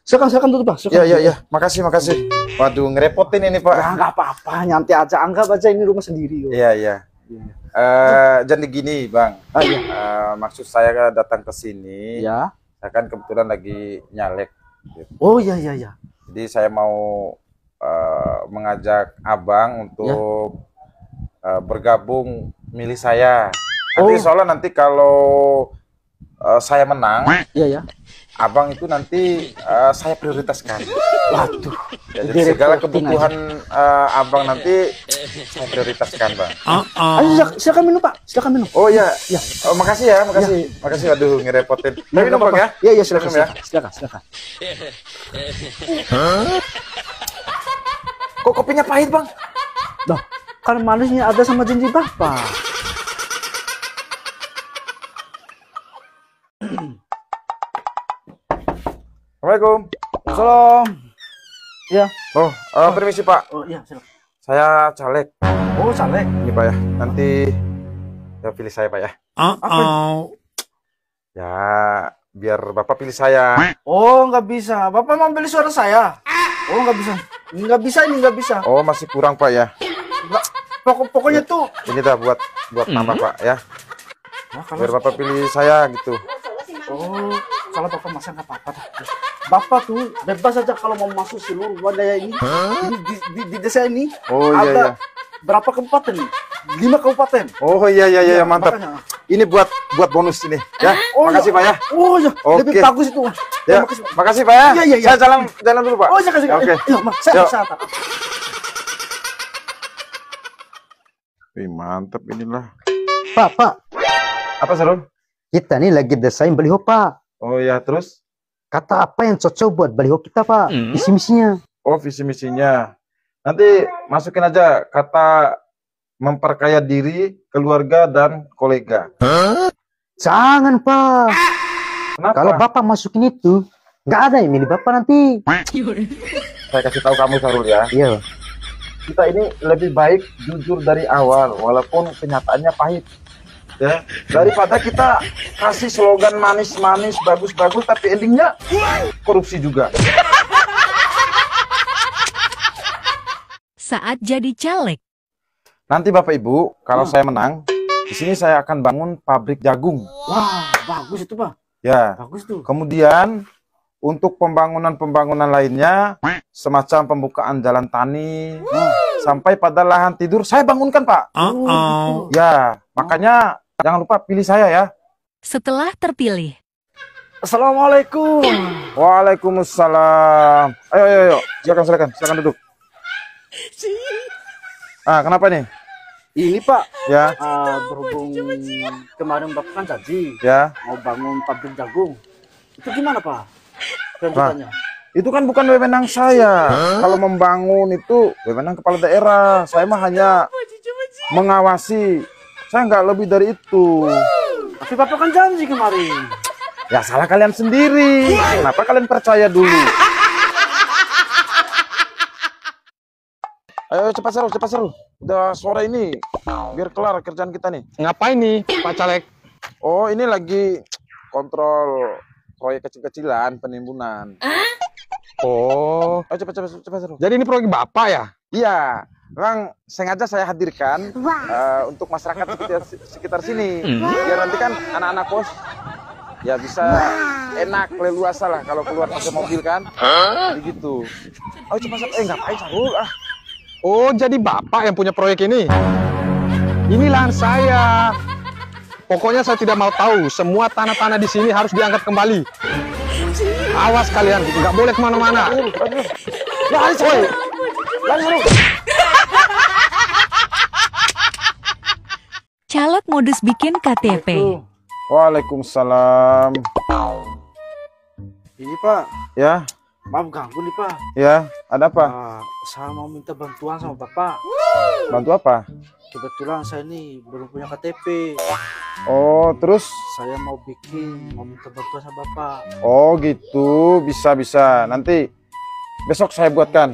Silakan duduk Pak. Iya, iya, iya. Makasih, makasih. Waduh, ngerepotin ini, Pak. Ya, nggak apa-apa, nyantai aja. Anggap aja ini rumah sendiri. Iya, iya. Jadi gini, Bang. Iya. Maksud saya datang ke sini. Ya. Saya kan kebetulan lagi nyalek. Gitu. Oh, iya, iya, iya. Jadi saya mau mengajak Abang untuk bergabung milih saya. Nanti soalnya nanti kalau saya menang, iya, ya. Abang itu nanti saya prioritaskan. Waduh. Ya, jadi segala kebutuhan Abang nanti saya prioritaskan, Bang. Ayo, silakan minum Pak. Silakan minum. Oh iya, ya. Oh, makasih ya, makasih, makasih. Waduh, ngerepotin. Minum Bang ya? Iya, iya, silakan, silakan. Kok kopinya pahit, Bang? Loh, kan manisnya ada sama janji Bapak. Assalamualaikum. Salam. Ya. Oh, permisi Pak. Oh iya, silakan. Saya caleg. Oh, caleg. Ini Pak ya. Nanti ya pilih saya Pak ya. Ya, biar Bapak pilih saya. Oh, nggak bisa. Bapak mau beli suara saya. Oh, nggak bisa. Nggak bisa, ini nggak bisa. Oh, masih kurang Pak ya. Pokoknya tuh. Ini dah buat nambah Pak ya. Biar Bapak pilih saya gitu. Oh, kalau Bapak masa nggak apa-apa. Bapak tuh bebas aja kalau mau masuk seluruh wilayah ini. Di desa ini ada berapa kabupaten? 5 kabupaten. Oh iya, mantap. Makanya. Ini buat bonus ini ya. Makasih Pak ya. Oh iya, lebih bagus itu. Ya, makasih Pak ya. Iya. Saya jalan dulu Pak. Oh, saya kasih. Oke. Iya, saya. Mantap inilah. Pak. Apa Sarul? Kita nih lagi desain baliho Pak. Oh ya, terus? Kata apa yang cocok buat baliho kita Pak? Visi misinya. Oh, visi misinya. Nanti masukin aja kata memperkaya diri, keluarga, dan kolega. Jangan Pak. Kenapa? Kalau Bapak masukin itu, nggak ada yang milih Bapak nanti. Saya kasih tahu kamu Sarul ya. Iya. Kita ini lebih baik jujur dari awal, walaupun kenyataannya pahit. Ya, daripada kita kasih slogan manis-manis, bagus-bagus, tapi endingnya korupsi juga. Saat jadi caleg. Nanti Bapak Ibu, kalau saya menang, di sini saya akan bangun pabrik jagung. Wah, bagus itu Pak. Ya. Bagus tuh. Kemudian untuk pembangunan lainnya, semacam pembukaan jalan tani, sampai pada lahan tidur, saya bangunkan Pak. Ya, makanya jangan lupa pilih saya ya. Setelah terpilih. Assalamualaikum. Waalaikumsalam. Ayo. Silakan duduk. Kenapa nih? Ini Pak. Ya. Berhubung kemarin Bapak kan janji. Ya. Mau bangun pabrik jagung. Itu gimana Pak? Kelanjutannya. Itu kan bukan wewenang saya. Kalau membangun itu wewenang kepala daerah. Saya mah hanya mengawasi. Saya nggak lebih dari itu. Tapi Bapak kan janji kemarin. Ya salah kalian sendiri. Kenapa kalian percaya dulu? Ayo cepat seru. Udah sore ini. Biar kelar kerjaan kita nih. Ngapain nih Pak Caleg? Oh ini lagi kontrol proyek kecil-kecilan penimbunan. Oh. Ayo cepat seru. Jadi ini proyek Bapak ya? Iya. Memang sengaja saya hadirkan untuk masyarakat sekitar sini. Biar nanti kan anak-anak kos ya bisa enak leluasa lah kalau keluar pakai mobil kan. Begitu. Oh cepat. Ngapain Sarul? Oh jadi Bapak yang punya proyek ini? Ini lahan saya. Pokoknya saya tidak mau tahu. Semua tanah-tanah di sini harus diangkat kembali. Awas kalian, nggak boleh kemana-mana. Lari. Caleg modus bikin KTP. Waalaikumsalam. Ini Pak. Ya. Maaf ganggu nih Pak. Ya. Ada apa? Saya mau minta bantuan sama Bapak. Bantu apa? Kebetulan saya ini belum punya KTP. Oh terus? Saya mau minta bantuan sama Bapak. Oh gitu. Bisa. Nanti besok saya buatkan.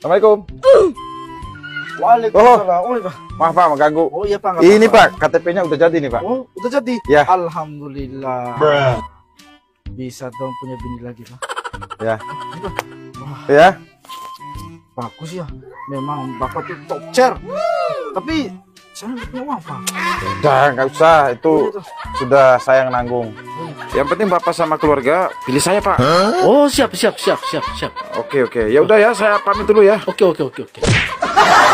Assalamualaikum. Waalaikumsalam. Oh, Pak. Maaf Pak, mengganggu. Oh iya Pak. nggak Ini apa-apa. Pak, KTP-nya udah jadi nih Pak. Oh, udah jadi. Ya. Alhamdulillah. Bisa dong punya bini lagi Pak. Ya. Wah, Ya. bagus ya. Memang Bapak tuh top chair. Tapi saya nggak punya uang Pak. Udah, nggak usah. Itu Oh, gitu. sudah saya yang nanggung. Yang penting Bapak sama keluarga pilih saya Pak. Oh siap. Oke. Ya udah ya, saya pamit dulu ya. Oke.